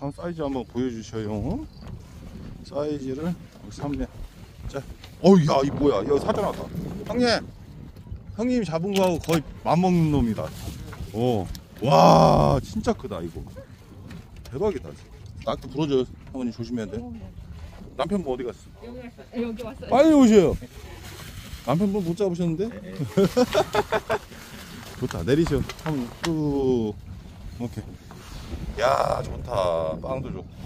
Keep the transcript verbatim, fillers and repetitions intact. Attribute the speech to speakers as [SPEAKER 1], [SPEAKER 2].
[SPEAKER 1] 한 사이즈 한번 보여주셔요. 사이즈를 삼 년. 자, 어우, 야, 이 뭐야? 이거 사자 나왔다. 형님, 형님이 잡은 거하고 거의 맞먹는 놈이다. 오, 와, 진짜 크다 이거. 대박이다. 낙지 부러져요. 어머니 조심해야 돼. 남편분 어디 갔어?
[SPEAKER 2] 여기 왔어요. 여기 왔어요.
[SPEAKER 1] 빨리 오세요. 남편분 못 잡으셨는데? 좋다. 내리셔. 한번 쭉. 오케이. 야, 좋다. 빵도 좋고.